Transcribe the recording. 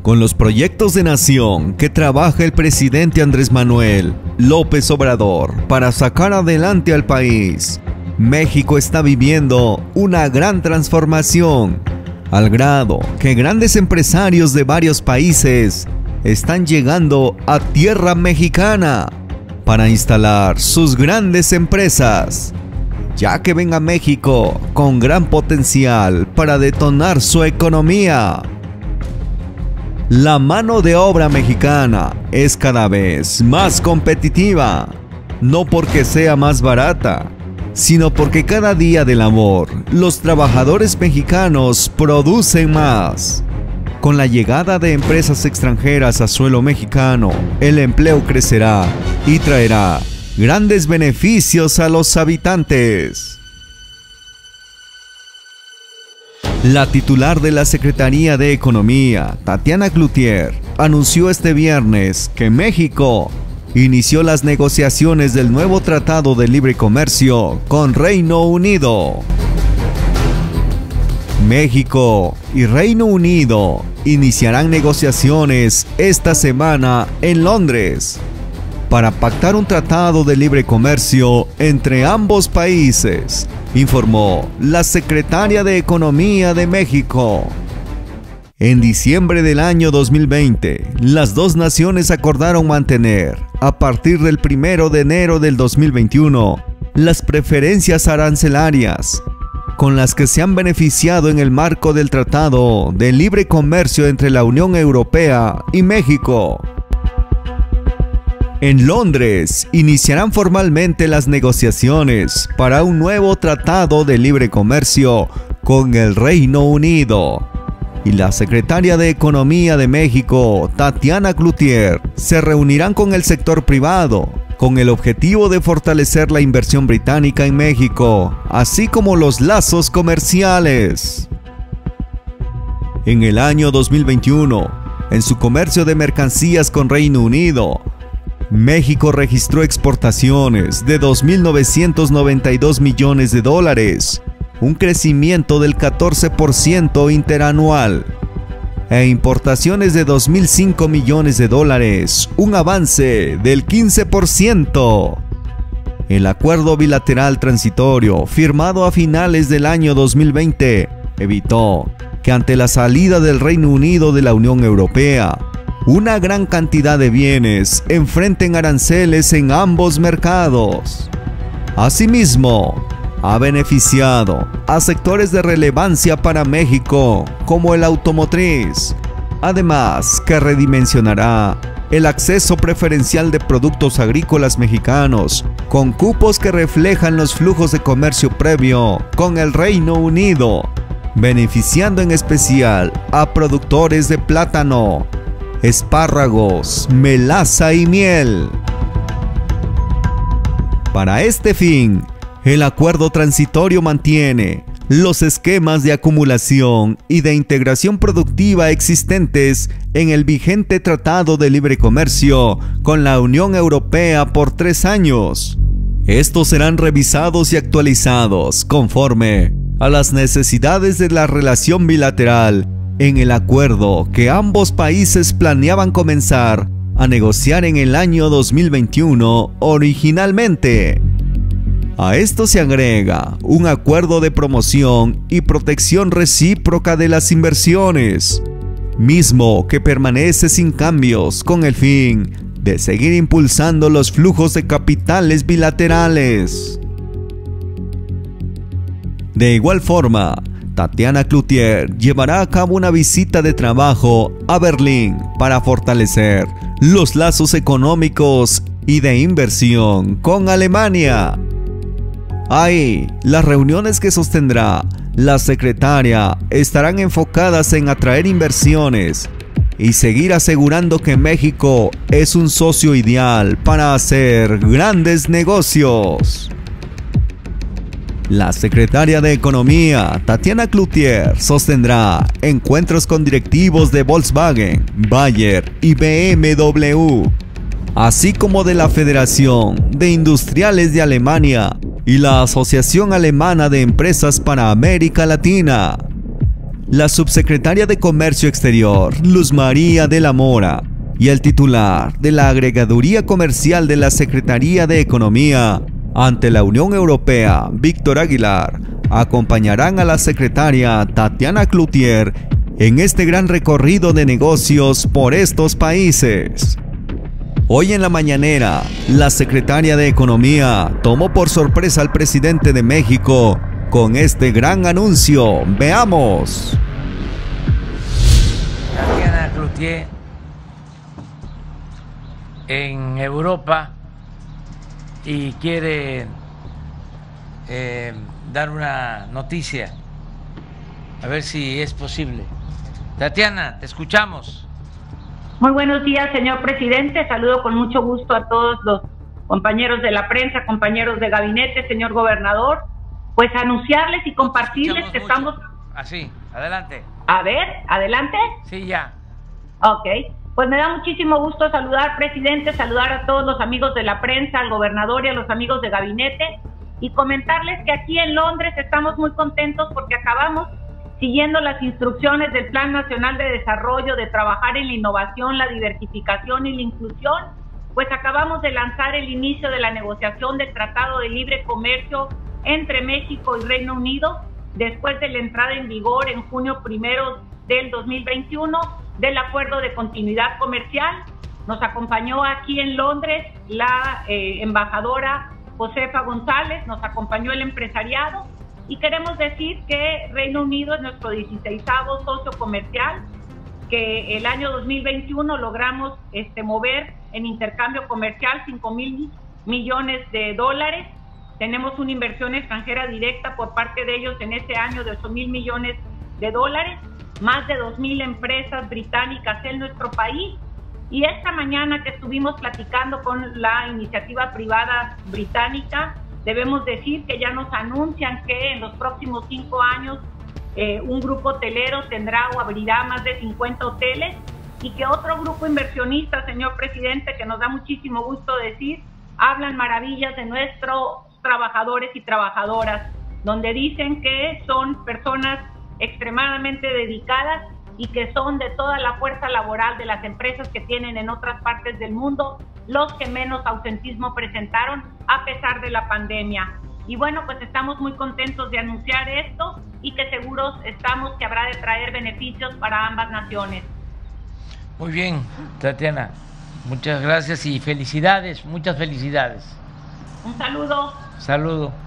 Con los proyectos de nación que trabaja el presidente Andrés Manuel López Obrador para sacar adelante al país, México está viviendo una gran transformación, al grado que grandes empresarios de varios países están llegando a tierra mexicana para instalar sus grandes empresas, ya que ven a México con gran potencial para detonar su economía. La mano de obra mexicana es cada vez más competitiva, no porque sea más barata, sino porque cada día de labor los trabajadores mexicanos producen más. Con la llegada de empresas extranjeras a suelo mexicano, el empleo crecerá y traerá grandes beneficios a los habitantes. La titular de la Secretaría de Economía, Tatiana Cloutier, anunció este viernes que México inició las negociaciones del nuevo Tratado de Libre Comercio con Reino Unido. México y Reino Unido iniciarán negociaciones esta semana en Londres para pactar un tratado de libre comercio entre ambos países, informó la secretaria de Economía de México. En diciembre del año 2020, las dos naciones acordaron mantener, a partir del 1 de enero del 2021, las preferencias arancelarias, con las que se han beneficiado en el marco del Tratado de Libre Comercio entre la Unión Europea y México. En Londres iniciarán formalmente las negociaciones para un nuevo Tratado de Libre Comercio con el Reino Unido. Y la secretaria de Economía de México, Tatiana Cloutier, se reunirán con el sector privado, con el objetivo de fortalecer la inversión británica en México, así como los lazos comerciales. En el año 2021, en su comercio de mercancías con Reino Unido, México registró exportaciones de 2.992 millones de dólares, un crecimiento del 14% interanual, e importaciones de 2.005 millones de dólares, un avance del 15%. El acuerdo bilateral transitorio firmado a finales del año 2020 evitó que ante la salida del Reino Unido de la Unión Europea, una gran cantidad de bienes enfrenten aranceles en ambos mercados. Asimismo, ha beneficiado a sectores de relevancia para México, como el automotriz, además que redimensionará el acceso preferencial de productos agrícolas mexicanos, con cupos que reflejan los flujos de comercio previo con el Reino Unido, beneficiando en especial a productores de plátano, espárragos, melaza y miel. Para este fin, el acuerdo transitorio mantiene los esquemas de acumulación y de integración productiva existentes en el vigente Tratado de Libre Comercio con la Unión Europea por 3 años. Estos serán revisados y actualizados conforme a las necesidades de la relación bilateral en el acuerdo que ambos países planeaban comenzar a negociar en el año 2021 originalmente. A esto se agrega un acuerdo de promoción y protección recíproca de las inversiones, mismo que permanece sin cambios con el fin de seguir impulsando los flujos de capitales bilaterales. De igual forma, Tatiana Cloutier llevará a cabo una visita de trabajo a Berlín para fortalecer los lazos económicos y de inversión con Alemania. Ahí, las reuniones que sostendrá la secretaria estarán enfocadas en atraer inversiones y seguir asegurando que México es un socio ideal para hacer grandes negocios. La secretaria de Economía, Tatiana Cloutier, sostendrá encuentros con directivos de Volkswagen, Bayer y BMW, así como de la Federación de Industriales de Alemania y la Asociación Alemana de Empresas para América Latina. la subsecretaria de Comercio Exterior, Luz María de la Mora, y el titular de la Agregaduría Comercial de la Secretaría de Economía ante la Unión Europea, Víctor Aguilar, acompañarán a la secretaria Tatiana Cloutier en este gran recorrido de negocios por estos países. Hoy en la mañanera, la secretaria de Economía tomó por sorpresa al presidente de México con este gran anuncio. Veamos. Tatiana Cloutier en Europa y quiere dar una noticia, a ver si es posible. Tatiana, te escuchamos. Muy buenos días, señor presidente. Saludo con mucho gusto a todos los compañeros de la prensa, compañeros de gabinete, señor gobernador. Pues anunciarles y compartirles que estamos... Así, adelante. A ver, adelante. Sí, ya. Ok, pues me da muchísimo gusto saludar, presidente, saludar a todos los amigos de la prensa, al gobernador y a los amigos de gabinete, y comentarles que aquí en Londres estamos muy contentos porque acabamos, siguiendo las instrucciones del Plan Nacional de Desarrollo, de trabajar en la innovación, la diversificación y la inclusión, pues acabamos de lanzar el inicio de la negociación del Tratado de Libre Comercio entre México y Reino Unido, después de la entrada en vigor en junio 1 del 2021 del Acuerdo de Continuidad Comercial. Nos acompañó aquí en Londres la embajadora Josefa González, nos acompañó el empresariado, y queremos decir que Reino Unido es nuestro 16º socio comercial, que el año 2021 logramos mover en intercambio comercial 5,000 millones de dólares. Tenemos una inversión extranjera directa por parte de ellos en este año de 8,000 millones de dólares, más de 2,000 empresas británicas en nuestro país. Y esta mañana que estuvimos platicando con la iniciativa privada británica, debemos decir que ya nos anuncian que en los próximos 5 años un grupo hotelero tendrá o abrirá más de 50 hoteles, y que otro grupo inversionista, señor presidente, que nos da muchísimo gusto decir, hablan maravillas de nuestros trabajadores y trabajadoras, donde dicen que son personas extremadamente dedicadas y que son de toda la fuerza laboral de las empresas que tienen en otras partes del mundo los que menos ausentismo presentaron a pesar de la pandemia. Y bueno, pues estamos muy contentos de anunciar esto y que seguros estamos que habrá de traer beneficios para ambas naciones. Muy bien, Tatiana, muchas gracias y felicidades, muchas felicidades. Un saludo. Saludo.